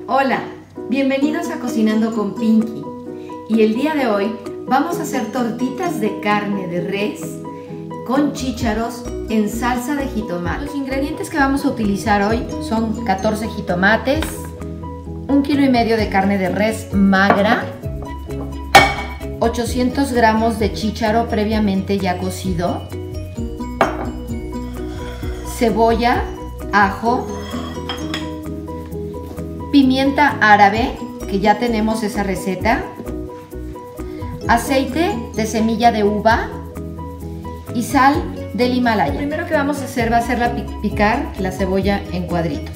Hola, bienvenidos a Cocinando con Pinky. Y el día de hoy vamos a hacer tortitas de carne de res con chícharos en salsa de jitomate. Los ingredientes que vamos a utilizar hoy son 14 jitomates, 1,5 kg de carne de res magra, 800 gramos de chícharo previamente ya cocido, cebolla, ajo, pimienta árabe, que ya tenemos esa receta, aceite de semilla de uva y sal del Himalaya. Lo primero que vamos a hacer va a ser picar la cebolla en cuadritos.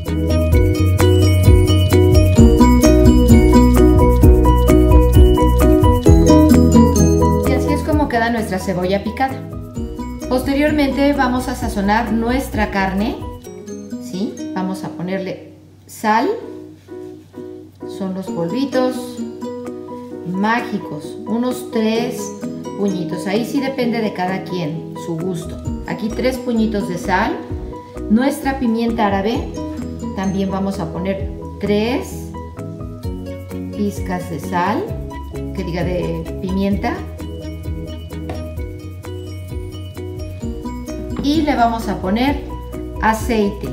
Y así es como queda nuestra cebolla picada. Posteriormente vamos a sazonar nuestra carne, ¿sí? Vamos a ponerle sal, son los polvitos mágicos, unos 3 puñitos, ahí sí depende de cada quien, su gusto. Aquí 3 puñitos de sal, nuestra pimienta árabe, también vamos a poner 3 pizcas de sal, de pimienta, y le vamos a poner aceite.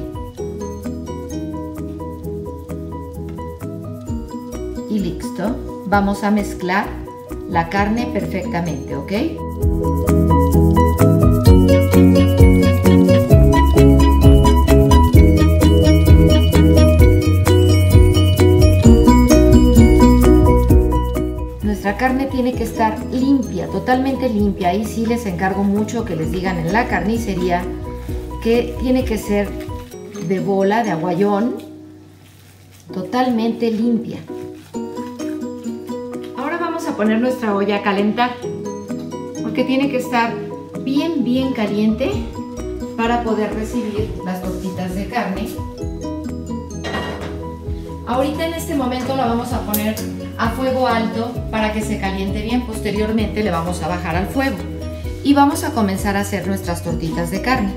Y listo, vamos a mezclar la carne perfectamente, ¿ok? Nuestra carne tiene que estar limpia, totalmente limpia. Ahí sí les encargo mucho que les digan en la carnicería que tiene que ser de bola, de aguayón, totalmente limpia. A poner nuestra olla a calentar porque tiene que estar bien caliente para poder recibir las tortitas de carne. Ahorita en este momento la vamos a poner a fuego alto para que se caliente bien. Posteriormente le vamos a bajar al fuego y vamos a comenzar a hacer nuestras tortitas de carne.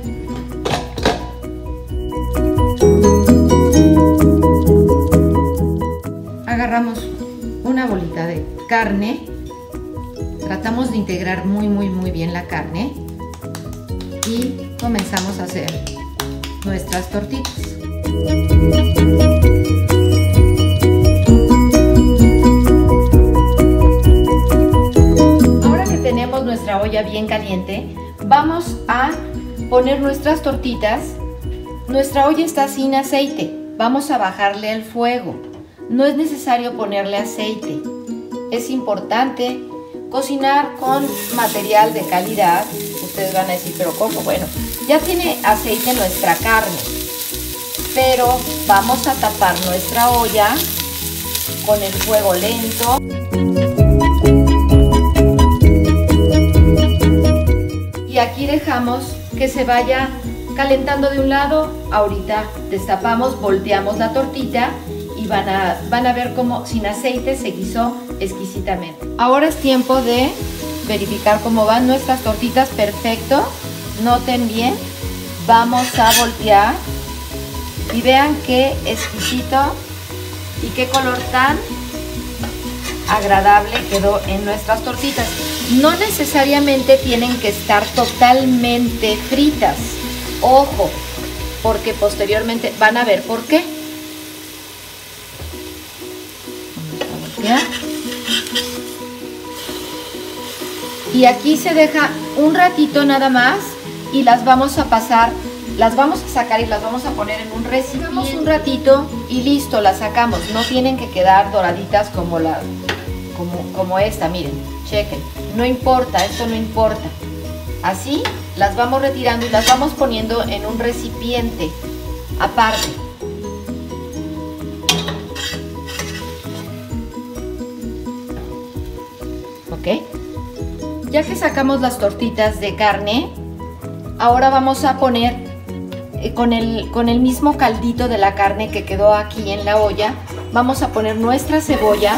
Agarramos una bolita de carne, tratamos de integrar muy bien la carne y comenzamos a hacer nuestras tortitas. Ahora que tenemos nuestra olla bien caliente, vamos a poner nuestras tortitas. Nuestra olla está sin aceite, vamos a bajarle el fuego. No es necesario ponerle aceite. Es importante cocinar con material de calidad. Ustedes van a decir, ¿pero cómo? Bueno, ya tiene aceite nuestra carne, pero vamos a tapar nuestra olla con el fuego lento. Y aquí dejamos que se vaya calentando de un lado. Ahorita destapamos, volteamos la tortita y van a ver cómo sin aceite se guisó exquisitamente. Ahora es tiempo de verificar cómo van nuestras tortitas. Perfecto, noten bien. Vamos a voltear y vean qué exquisito y qué color tan agradable quedó en nuestras tortitas. No necesariamente tienen que estar totalmente fritas, ojo, porque posteriormente van a ver por qué. Y aquí se deja un ratito nada más y las vamos a pasar, las vamos a sacar y las vamos a poner en un recipiente un ratito y listo, las sacamos. No tienen que quedar doraditas como esta, miren, chequen, no importa, esto no importa. Así las vamos retirando y las vamos poniendo en un recipiente aparte. ¿Ok? Ya que sacamos las tortitas de carne, ahora vamos a poner con el mismo caldito de la carne que quedó aquí en la olla, vamos a poner nuestra cebolla.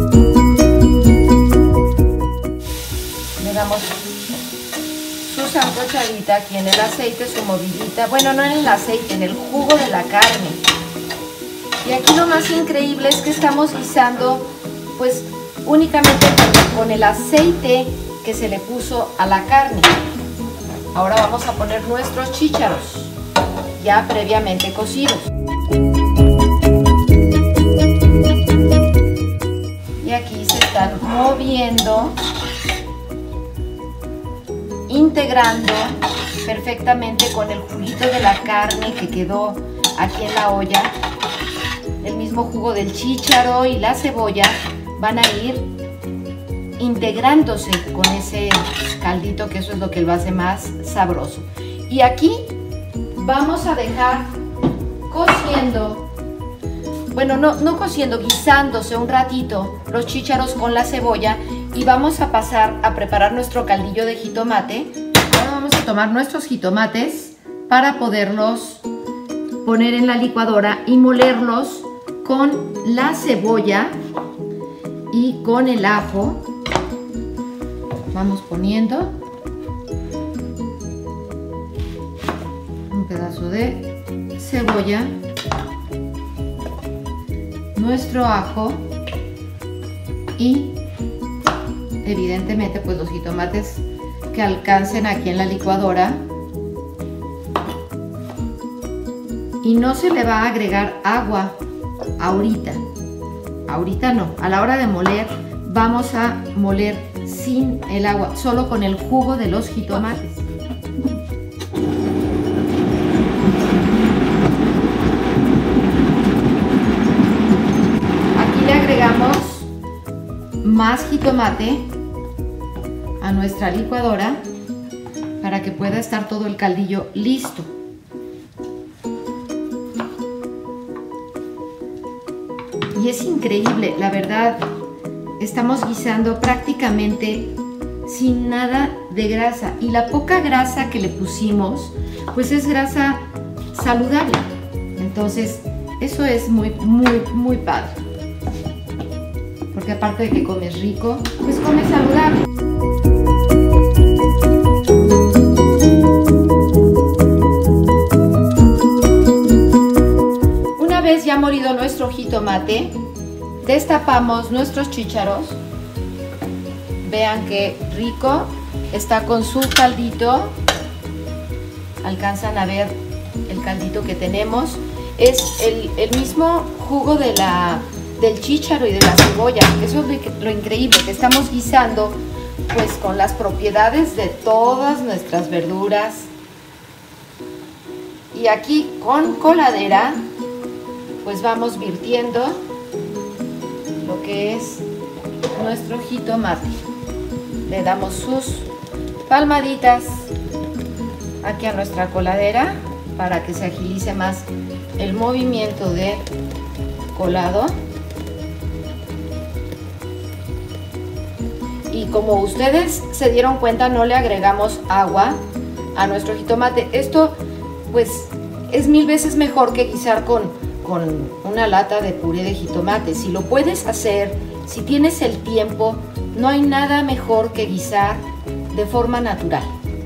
Le damos su sabor cucharadita aquí en el aceite, su movidita, bueno, no en el aceite, en el jugo de la carne. Y aquí lo más increíble es que estamos guisando pues únicamente con el aceite que se le puso a la carne. Ahora vamos a poner nuestros chícharos ya previamente cocidos. Y aquí se están moviendo, integrando perfectamente con el juguito de la carne que quedó aquí en la olla. El mismo jugo del chícharo y la cebolla van a ir integrándose con ese caldito, que eso es lo que lo hace más sabroso. Y aquí vamos a dejar cociendo, bueno, no cociendo, guisándose un ratito los chícharos con la cebolla, y vamos a pasar a preparar nuestro caldillo de jitomate. Ahora vamos a tomar nuestros jitomates para poderlos poner en la licuadora y molerlos con la cebolla y con el ajo. Vamos poniendo un pedazo de cebolla, nuestro ajo y evidentemente pues los jitomates que alcancen aquí en la licuadora. Y no se le va a agregar agua ahorita no, a la hora de moler vamos a moler sin el agua, solo con el jugo de los jitomates. Aquí le agregamos más jitomate a nuestra licuadora para que pueda estar todo el caldillo listo. Y es increíble, la verdad, estamos guisando prácticamente sin nada de grasa, y la poca grasa que le pusimos pues es grasa saludable. Entonces eso es muy padre, porque aparte de que comes rico, pues comes saludable. Una vez ya molido nuestro jitomate, destapamos nuestros chícharos. Vean qué rico está con su caldito. Alcanzan a ver el caldito que tenemos. Es el mismo jugo del chícharo y de la cebolla. Eso es lo increíble, que estamos guisando pues con las propiedades de todas nuestras verduras. Y aquí con coladera pues vamos virtiendo lo que es nuestro jitomate. Le damos sus palmaditas aquí a nuestra coladera para que se agilice más el movimiento de colado. Y como ustedes se dieron cuenta, no le agregamos agua a nuestro jitomate. Esto pues es 1000 veces mejor que guisar con una lata de puré de jitomate. Si lo puedes hacer, si tienes el tiempo, no hay nada mejor que guisar de forma natural.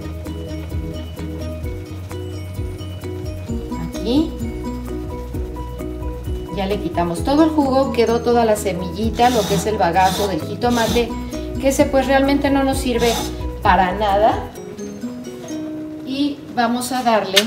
Aquí ya le quitamos todo el jugo, quedó toda la semillita, lo que es el bagazo del jitomate, que ese pues realmente no nos sirve para nada. Y vamos a darle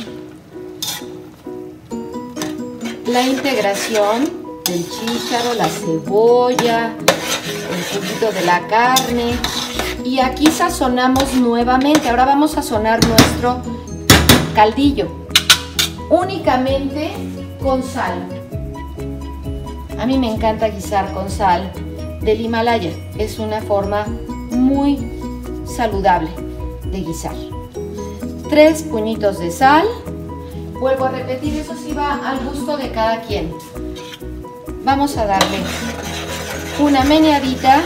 la integración del chícharo, la cebolla, el juguito de la carne. Y aquí sazonamos nuevamente. Ahora vamos a sazonar nuestro caldillo únicamente con sal. A mí me encanta guisar con sal del Himalaya. Es una forma muy saludable de guisar. 3 puñitos de sal. Vuelvo a repetir, eso sí va al gusto de cada quien. Vamos a darle una meneadita,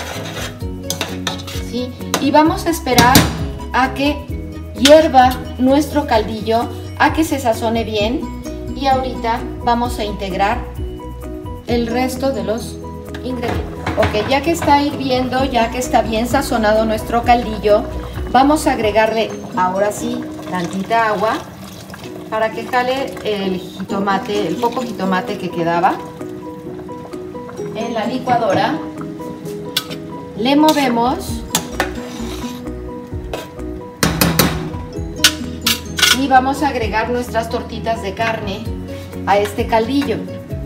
¿sí? Y vamos a esperar a que hierva nuestro caldillo, a que se sazone bien. Y ahorita vamos a integrar el resto de los ingredientes. Ok, ya que está hirviendo, ya que está bien sazonado nuestro caldillo, vamos a agregarle ahora sí, tantita agua para que jale el jitomate, el poco jitomate que quedaba en la licuadora. Le movemos y vamos a agregar nuestras tortitas de carne a este caldillo.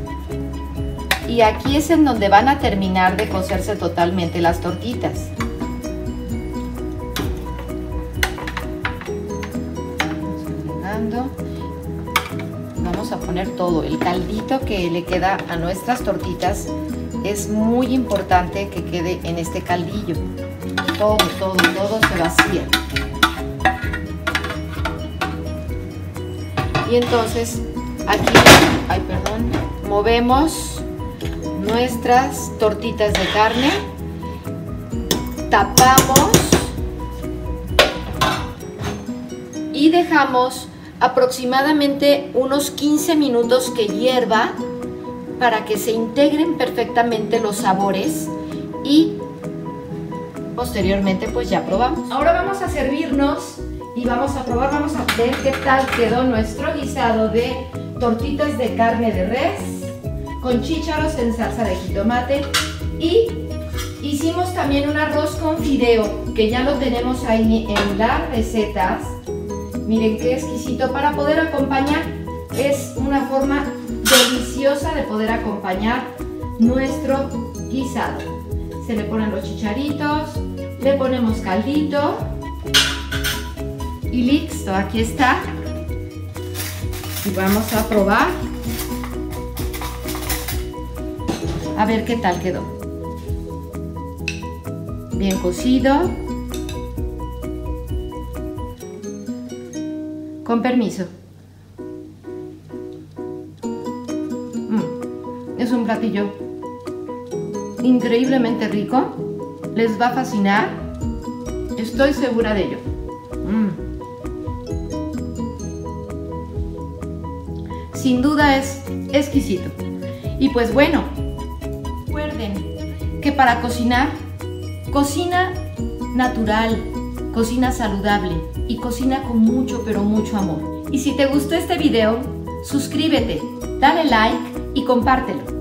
Y aquí es en donde van a terminar de cocerse totalmente las tortitas. Vamos a poner todo, el caldito que le queda a nuestras tortitas es muy importante que quede en este caldillo. Todo se vacía. Y entonces aquí, movemos nuestras tortitas de carne, tapamos y dejamos aproximadamente unos 15 minutos que hierva para que se integren perfectamente los sabores y posteriormente pues ya probamos. Ahora vamos a servirnos y vamos a probar, vamos a ver qué tal quedó nuestro guisado de tortitas de carne de res con chícharos en salsa de jitomate, y hicimos también un arroz con fideo que ya lo tenemos ahí en las recetas. Miren qué exquisito para poder acompañar, es una forma deliciosa de poder acompañar nuestro guisado. Se le ponen los chicharitos, le ponemos caldito y listo, aquí está. Y vamos a probar a ver qué tal quedó. Bien cocido. Con permiso. Es un platillo increíblemente rico. Les va a fascinar. Estoy segura de ello. Sin duda es exquisito. Y pues bueno, recuerden que para cocinar, cocina natural, cocina saludable y cocina con mucho, pero mucho amor. Y si te gustó este video, suscríbete, dale like y compártelo.